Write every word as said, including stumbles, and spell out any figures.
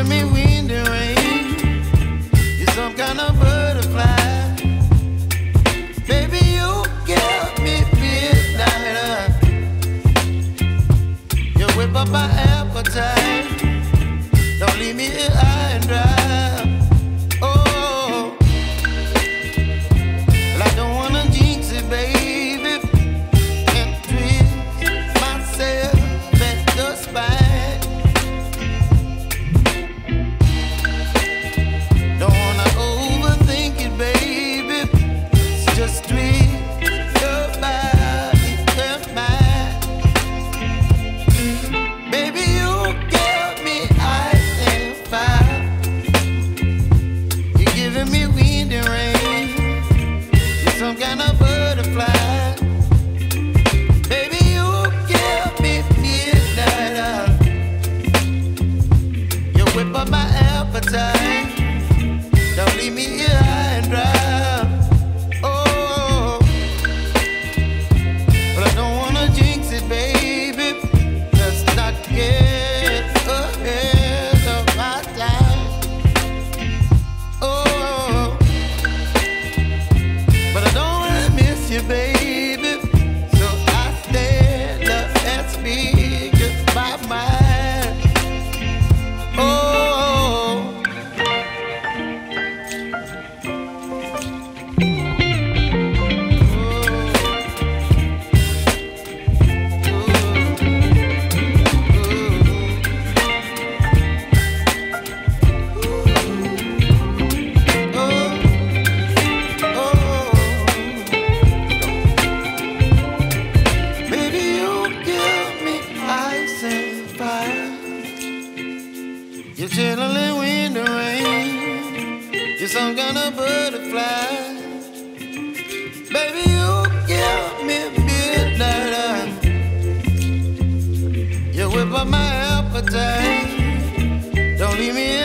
giving me wind and rain. You're some kind of butterfly. Baby, you give me midnight. You whip up my appetite. Don't leave me here high and dry. Oh, well, I don't wanna jinx it, baby, and twist myself at the spine. Don't wanna overthink it, baby. It's just twist your body and mine. Baby, you give me ice and fire. You're giving me wind and rain. You're some kind of butterfly. Baby, you give me midnight. You whip up my appetite. Don't leave me here high and dry. Oh, but I don't wanna jinx it, baby. Let's not get ahead of my time. Oh, but I don't wanna miss you, baby. So I stand up and speak just my mind. Oh. You're chilling wind and rain. You're some kind of butterfly. Baby, you give me midnight. You whip up my appetite. Don't leave me